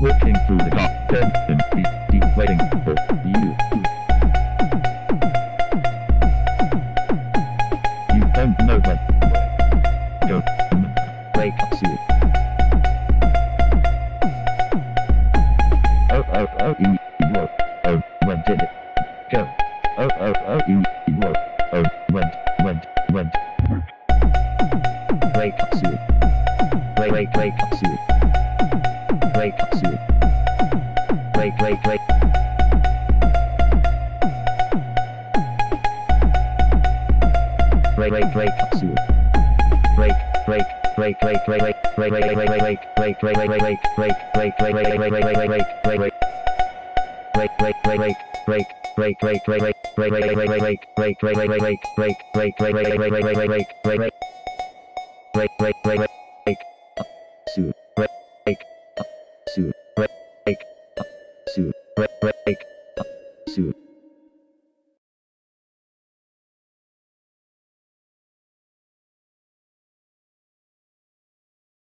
Walking through the garden, deep waiting for you. You don't know when. Don't wake up soon. Oh, when did it go? When. Wake up soon. Wake up soon. Wake up soon. Wake. Wake up soon. Break. Soon.